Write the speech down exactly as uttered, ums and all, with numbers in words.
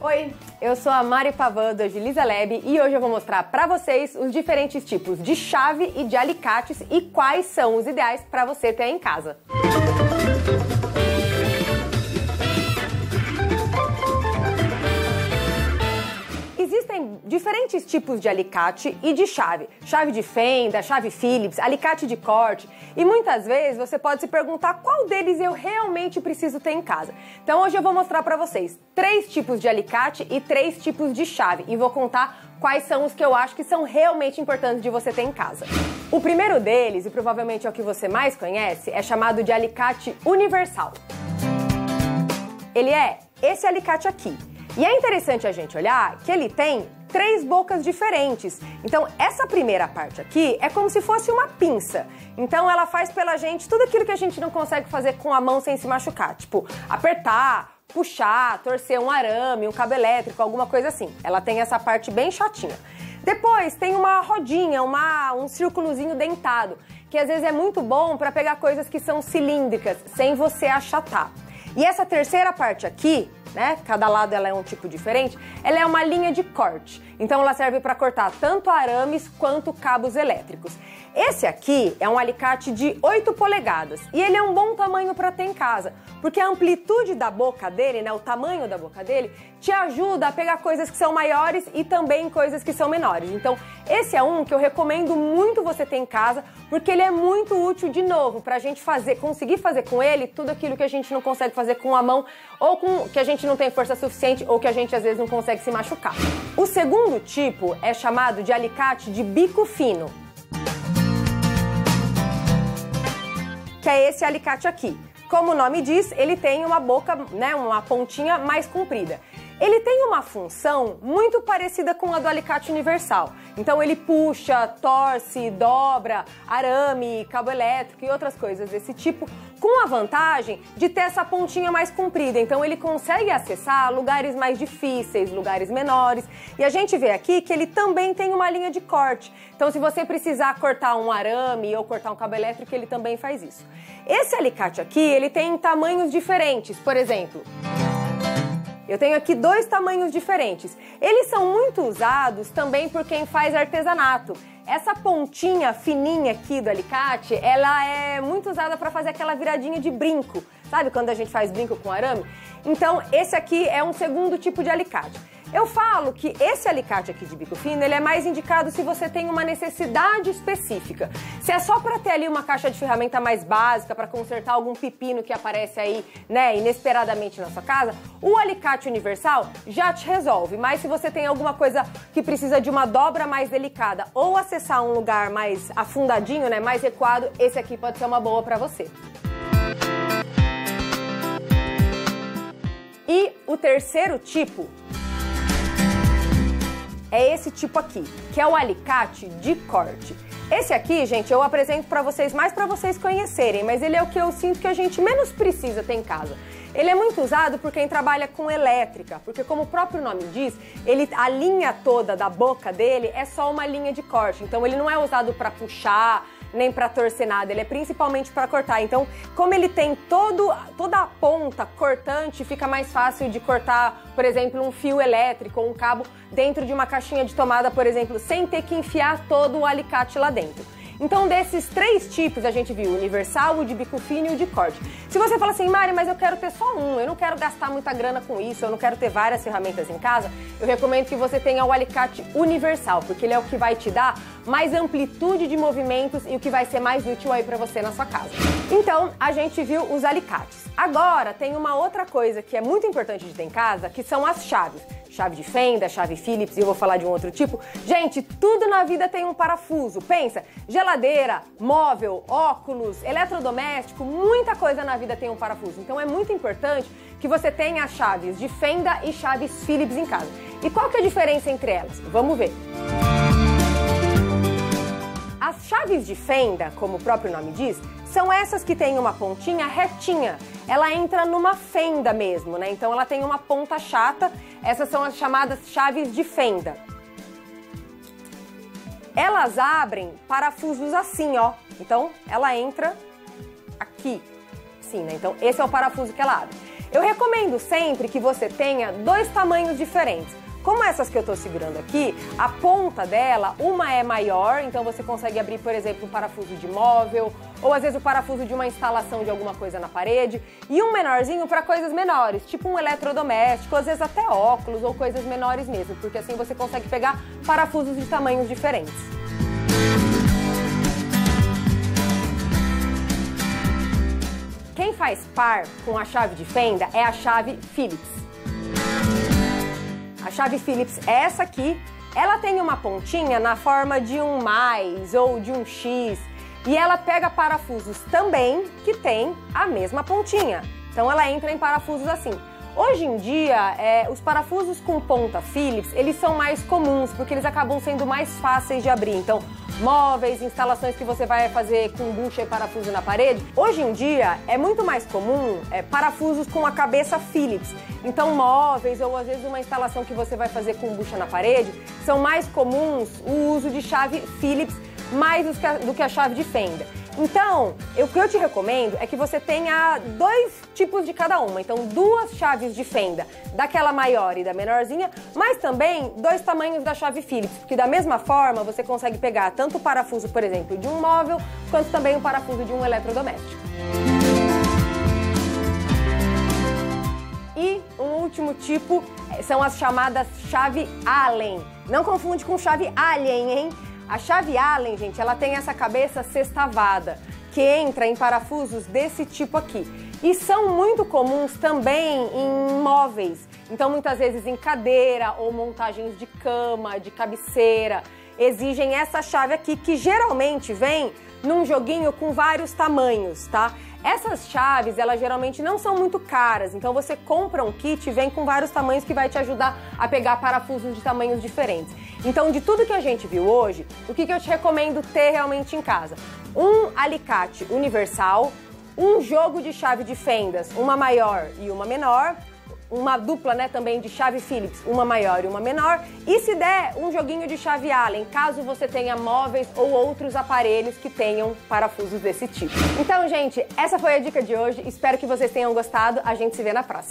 Oi, eu sou a Mari Pavan do Agiliza Lab e hoje eu vou mostrar para vocês os diferentes tipos de chave e de alicates e quais são os ideais para você ter em casa. Existem diferentes tipos de alicate e de chave. Chave de fenda, chave Phillips, alicate de corte. E muitas vezes você pode se perguntar qual deles eu realmente preciso ter em casa. Então hoje eu vou mostrar para vocês três tipos de alicate e três tipos de chave. E vou contar quais são os que eu acho que são realmente importantes de você ter em casa. O primeiro deles, e provavelmente é o que você mais conhece, é chamado de alicate universal. Ele é esse alicate aqui. E é interessante a gente olhar que ele tem três bocas diferentes. Então, essa primeira parte aqui é como se fosse uma pinça. Então, ela faz pela gente tudo aquilo que a gente não consegue fazer com a mão sem se machucar. Tipo, apertar, puxar, torcer um arame, um cabo elétrico, alguma coisa assim. Ela tem essa parte bem chatinha. Depois, tem uma rodinha, uma, um círculozinho dentado, que às vezes é muito bom para pegar coisas que são cilíndricas, sem você achatar. E essa terceira parte aqui, né, cada lado ela é um tipo diferente, ela é uma linha de corte. Então ela serve para cortar tanto arames quanto cabos elétricos. Esse aqui é um alicate de oito polegadas e ele é um bom tamanho para ter em casa, porque a amplitude da boca dele, né, o tamanho da boca dele, te ajuda a pegar coisas que são maiores e também coisas que são menores. Então esse é um que eu recomendo muito você ter em casa, porque ele é muito útil, de novo, para a gente fazer, conseguir fazer com ele tudo aquilo que a gente não consegue fazer com a mão, ou com que a gente não tem força suficiente, ou que a gente às vezes não consegue se machucar. O segundo tipo é chamado de alicate de bico fino, que é esse alicate aqui. Como o nome diz, ele tem uma boca, né, uma pontinha mais comprida. Ele tem uma função muito parecida com a do alicate universal. Então ele puxa, torce, dobra, arame, cabo elétrico e outras coisas desse tipo, com a vantagem de ter essa pontinha mais comprida. Então ele consegue acessar lugares mais difíceis, lugares menores. E a gente vê aqui que ele também tem uma linha de corte. Então se você precisar cortar um arame ou cortar um cabo elétrico, ele também faz isso. Esse alicate aqui, ele tem tamanhos diferentes. Por exemplo, eu tenho aqui dois tamanhos diferentes. Eles são muito usados também por quem faz artesanato. Essa pontinha fininha aqui do alicate, ela é muito usada para fazer aquela viradinha de brinco. Sabe quando a gente faz brinco com arame? Então, esse aqui é um segundo tipo de alicate. Eu falo que esse alicate aqui de bico fino, ele é mais indicado se você tem uma necessidade específica. Se é só para ter ali uma caixa de ferramenta mais básica, para consertar algum pepino que aparece aí, né, inesperadamente na sua casa, o alicate universal já te resolve. Mas se você tem alguma coisa que precisa de uma dobra mais delicada ou acessar um lugar mais afundadinho, né, mais recuado, esse aqui pode ser uma boa para você. E o terceiro tipo é esse tipo aqui, que é o alicate de corte. Esse aqui, gente, eu apresento para vocês mais para vocês conhecerem, mas ele é o que eu sinto que a gente menos precisa ter em casa. Ele é muito usado por quem trabalha com elétrica, porque como o próprio nome diz, ele, a linha toda da boca dele é só uma linha de corte. Então ele não é usado para puxar, nem para torcer nada, ele é principalmente para cortar. Então, como ele tem todo, toda a ponta cortante, fica mais fácil de cortar, por exemplo, um fio elétrico ou um cabo dentro de uma caixinha de tomada, por exemplo, sem ter que enfiar todo o alicate lá dentro. Então, desses três tipos, a gente viu o universal, o de bico fino e o de corte. Se você fala assim, Mari, mas eu quero ter só um, eu não quero gastar muita grana com isso, eu não quero ter várias ferramentas em casa, eu recomendo que você tenha o alicate universal, porque ele é o que vai te dar mais amplitude de movimentos e o que vai ser mais útil aí pra você na sua casa. Então, a gente viu os alicates. Agora, tem uma outra coisa que é muito importante de ter em casa, que são as chaves. Chave de fenda, chave Phillips, e eu vou falar de um outro tipo. Gente, tudo na vida tem um parafuso. Pensa, geladeira, móvel, óculos, eletrodoméstico, muita coisa na vida tem um parafuso. Então é muito importante que você tenha as chaves de fenda e chaves Phillips em casa. E qual que é a diferença entre elas? Vamos ver. As chaves de fenda, como o próprio nome diz, são essas que têm uma pontinha retinha. Ela entra numa fenda mesmo, né? Então ela tem uma ponta chata. Essas são as chamadas chaves de fenda. Elas abrem parafusos assim, ó. Então ela entra aqui, assim, né? Então esse é o parafuso que ela abre. Eu recomendo sempre que você tenha dois tamanhos diferentes. Como essas que eu tô segurando aqui, a ponta dela, uma é maior, então você consegue abrir, por exemplo, um parafuso de móvel, ou às vezes o parafuso de uma instalação de alguma coisa na parede, e um menorzinho para coisas menores, tipo um eletrodoméstico, às vezes até óculos ou coisas menores mesmo, porque assim você consegue pegar parafusos de tamanhos diferentes. Quem faz par com a chave de fenda é a chave Phillips. A chave Phillips é essa aqui, ela tem uma pontinha na forma de um mais ou de um X e ela pega parafusos também que tem a mesma pontinha. Então ela entra em parafusos assim. Hoje em dia, é, os parafusos com ponta Phillips, eles são mais comuns porque eles acabam sendo mais fáceis de abrir. Então, móveis, instalações que você vai fazer com bucha e parafuso na parede. Hoje em dia, é muito mais comum é, parafusos com a cabeça Phillips. Então, móveis ou às vezes uma instalação que você vai fazer com bucha na parede, são mais comuns o uso de chave Phillips mais do que a chave de fenda. Então, o que eu te recomendo é que você tenha dois tipos de cada uma. Então, duas chaves de fenda, daquela maior e da menorzinha, mas também dois tamanhos da chave Phillips, porque da mesma forma você consegue pegar tanto o parafuso, por exemplo, de um móvel, quanto também o parafuso de um eletrodoméstico. E um último tipo são as chamadas chave Allen. Não confunde com chave Allen, hein? A chave Allen, gente, ela tem essa cabeça sextavada, que entra em parafusos desse tipo aqui. E são muito comuns também em móveis. Então, muitas vezes em cadeira ou montagens de cama, de cabeceira, exigem essa chave aqui, que geralmente vem num joguinho com vários tamanhos, tá? Essas chaves, elas geralmente não são muito caras, então você compra um kit e vem com vários tamanhos que vai te ajudar a pegar parafusos de tamanhos diferentes. Então, de tudo que a gente viu hoje, o que, que eu te recomendo ter realmente em casa? Um alicate universal, um jogo de chave de fendas, uma maior e uma menor, uma dupla, né, também de chave Phillips, uma maior e uma menor, e se der, um joguinho de chave Allen, caso você tenha móveis ou outros aparelhos que tenham parafusos desse tipo. Então, gente, essa foi a dica de hoje, espero que vocês tenham gostado, a gente se vê na próxima.